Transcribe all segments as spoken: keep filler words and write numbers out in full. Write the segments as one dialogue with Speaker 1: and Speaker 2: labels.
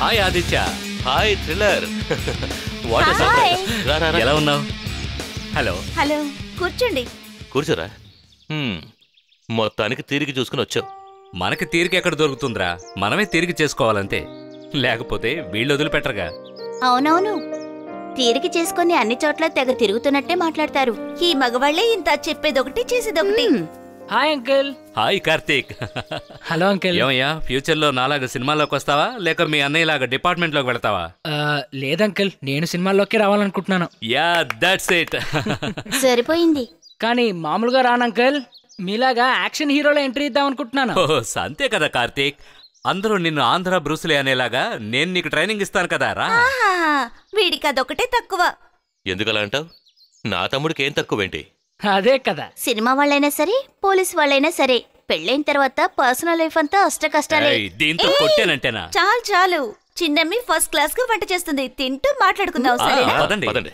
Speaker 1: Hi Aditya.
Speaker 2: Hi thriller. What a surprise. రా రా
Speaker 1: ఎలా ఉన్నావు? హలో
Speaker 3: హలో, కూర్చోండి.
Speaker 2: కూర్చోరా. మొత్తానికి తిరిగి చూసుకుని వచ్చావు.
Speaker 1: మనకి తీరిక ఎక్కడ దొరుకుతుందిరా? మనమే తిరిగి చేసుకోవాలంతే, లేకపోతే వీళ్ళు వదిలిపెట్టరుగా.
Speaker 3: అవునవును, తీరిక చేసుకుని అన్ని చోట్ల తెగ తిరుగుతున్నట్టే మాట్లాడతారు. ఈ మగవాళ్లే ఇంత చెప్పేదొకటి చేసేదొకటి.
Speaker 4: Hi uncle.
Speaker 1: Hi Karthik.
Speaker 4: Hello uncle.
Speaker 1: ఏమయ్యా, ఫ్యూచర్ లో నాలాగా సినిమాలోకి వస్తావా లేక మీ అన్నయ్య లాగా డిపార్ట్మెంట్ లోకి వెళ్తావా?
Speaker 4: లేదంకుల్, నేను సినిమాల్లోకి రావాలనుకుంటున్నాను.
Speaker 1: Yeah that's it.
Speaker 3: సరిపోయింది.
Speaker 4: కానీ మామూలుగా రానంకుల్, మీలాగా యాక్షన్ హీరోలో ఎంట్రీ ఇద్దాం అనుకుంటున్నాను.
Speaker 1: ఓ అంతే కదా కార్తీక్, అందరూ నిన్ను ఆంధ్ర బ్రూస్లీ అనేలాగా నేను నీకు ట్రైనింగ్ ఇస్తాను కదా. రా.
Speaker 3: వీడికి అదొకటే తక్కువ.
Speaker 2: ఎందుకలా అంటావు? నా తమ్ముడికి ఏం తక్కువేంటి?
Speaker 4: అదే కదా.
Speaker 3: సినిమా వాళ్ళైనా సరే, పోలీస్ వాళ్ళైనా సరే, పెళ్ళైన తర్వాత పర్సనల్ లైఫ్ అంతా అష్ట కష్టాలే.
Speaker 1: దీంతో కొట్టానంటేనా?
Speaker 3: చాలు చాలు, చిన్నమ్మి ఫస్ట్ క్లాస్ గా వంట చేస్తుంది, తింటూ మాట్లాడుకుందాం. సరేనా?
Speaker 1: పదండి
Speaker 2: పదండి.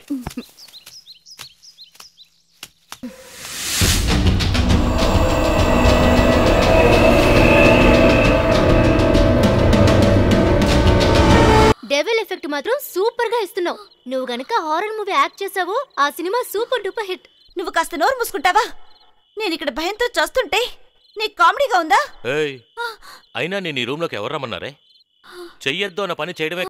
Speaker 5: డెవిల్ ఎఫెక్ట్ మాత్రం సూపర్ గా ఇస్తున్నావు. నువ్వు గనక హారర్ మూవీ యాక్ట్ చేసావో ఆ సినిమా సూపర్ డూపర్ హిట్.
Speaker 3: నువ్వు కాస్త నోరు మూసుకుంటావా? నేను ఇక్కడ భయంతో చస్తుంటే నీకు కామెడీగా ఉందా?
Speaker 2: అయినా నేను ఈ రూమ్ లోకి ఎవరు రమ్మన్నారే? చెయ్యొద్దు అన్న పని చేయడమే